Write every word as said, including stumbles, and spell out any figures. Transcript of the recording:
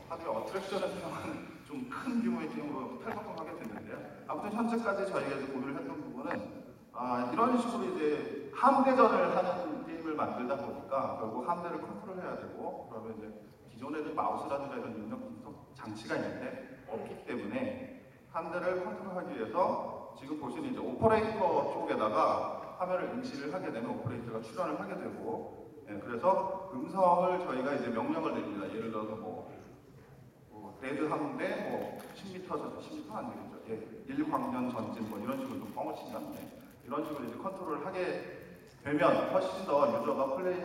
하드웨어 어트랙션을 사용하는 좀 큰 규모의 게임으로 탈바꿈하게 됐는데요. 아무튼 현재까지 저희가 이제 고민을 했던 부분은 아, 이런 식으로 이제 함대전을 하는 게임을 만들다 보니까 결국 함대를 컨트롤해야 되고, 그러면 이제 기존에는 마우스라든가 이런 입력 장치가 있는데 없기 때문에 함대를 컨트롤하기 위해서 지금 보시는 이제 오퍼레이터 쪽에다가 화면을 응시를 하게 되면 오퍼레이터가 출현을 하게 되고, 예, 그래서 음성을 저희가 이제 명령을 내립니다. 예를 들어서 뭐, 뭐 레드 함대 뭐 십 미터 전 십 미터 안 되겠죠. 예, 일 광년 전진 뭐 이런 식으로 좀 뻥을 친다는데, 이런 식으로 이제 컨트롤을 하게 되면 훨씬 더 유저가 플레이